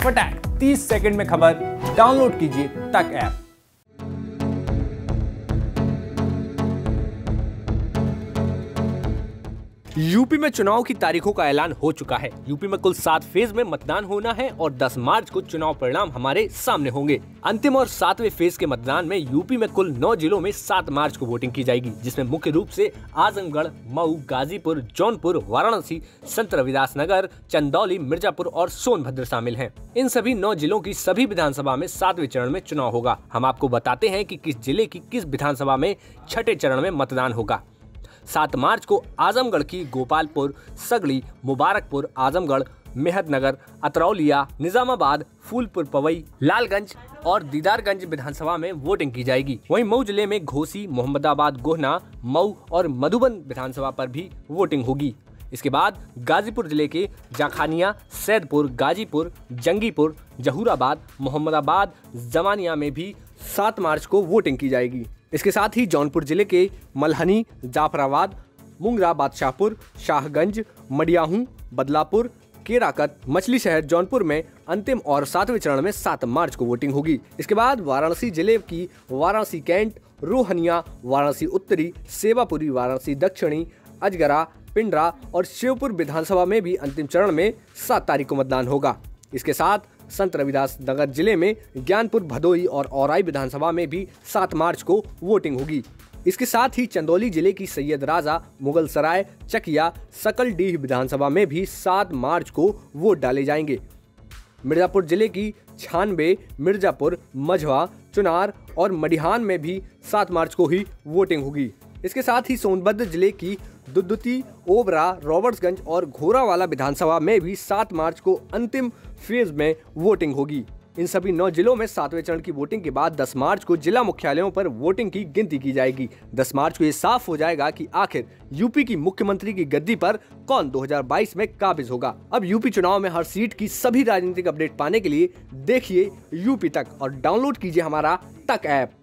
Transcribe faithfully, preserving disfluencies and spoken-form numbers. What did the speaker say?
फटाक तीस सेकंड में खबर डाउनलोड कीजिए तक ऐप। यूपी में चुनाव की तारीखों का ऐलान हो चुका है। यूपी में कुल सात फेज में मतदान होना है और दस मार्च को चुनाव परिणाम हमारे सामने होंगे। अंतिम और सातवें फेज के मतदान में यूपी में कुल नौ जिलों में सात मार्च को वोटिंग की जाएगी, जिसमें मुख्य रूप से आजमगढ़, मऊ, गाजीपुर, जौनपुर, वाराणसी, संत रविदास नगर, चंदौली, मिर्जापुर और सोनभद्र शामिल हैं। इन सभी नौ जिलों की सभी विधानसभा में सातवें चरण में चुनाव होगा। हम आपको बताते हैं कि किस जिले की किस विधानसभा में छठे चरण में मतदान होगा। सात मार्च को आजमगढ़ की गोपालपुर, सगड़ी, मुबारकपुर, आजमगढ़, मेहदनगर, अतरौलिया, निजामाबाद, फूलपुर पवई, लालगंज और दीदारगंज विधानसभा में वोटिंग की जाएगी। वहीं मऊ जिले में घोसी, मोहम्मदाबाद, गोहना, मऊ और मधुबन विधानसभा पर भी वोटिंग होगी। इसके बाद गाजीपुर जिले के जाखानिया, सैदपुर, गाजीपुर, जंगीपुर, जहूराबाद, मोहम्मदाबाद, जमानिया में भी सात मार्च को वोटिंग की जाएगी। इसके साथ ही जौनपुर जिले के मल्हनी, जाफराबाद, मुंगरा, बादशाहपुर, शाहगंज, मडियाहू, बदलापुर, केराकत, मछली शहर, जौनपुर में अंतिम और सातवें चरण में सात मार्च को वोटिंग होगी। इसके बाद वाराणसी जिले की वाराणसी कैंट, रोहनिया, वाराणसी उत्तरी, सेवापुरी, वाराणसी दक्षिणी, अजगरा, पिंडरा और शिवपुर विधानसभा में भी अंतिम चरण में सात तारीख को मतदान होगा। इसके साथ संत रविदास नगर जिले में ज्ञानपुर, भदोई और औराई विधानसभा में भी सात मार्च को वोटिंग होगी। इसके साथ ही चंदौली जिले की सैयद राजा, मुगल सराय, चकिया, सकलडीह विधानसभा में भी सात मार्च को वोट डाले जाएंगे। मिर्जापुर जिले की छानबे, मिर्जापुर, मझवा, चुनार और मडिहान में भी सात मार्च को ही वोटिंग होगी। इसके साथ ही सोनभद्र जिले की दुदुती, ओबरा, रॉबर्ट्सगंज और घोरावाला विधानसभा में भी सात मार्च को अंतिम फेज में वोटिंग होगी। इन सभी नौ जिलों में सातवें चरण की वोटिंग के बाद दस मार्च को जिला मुख्यालयों पर वोटिंग की गिनती की जाएगी। दस मार्च को ये साफ हो जाएगा कि आखिर यूपी की मुख्यमंत्री की गद्दी पर कौन दो हज़ार बाईस में काबिज होगा। अब यूपी चुनाव में हर सीट की सभी राजनीतिक अपडेट पाने के लिए देखिए यूपी तक और डाउनलोड कीजिए हमारा तक ऐप।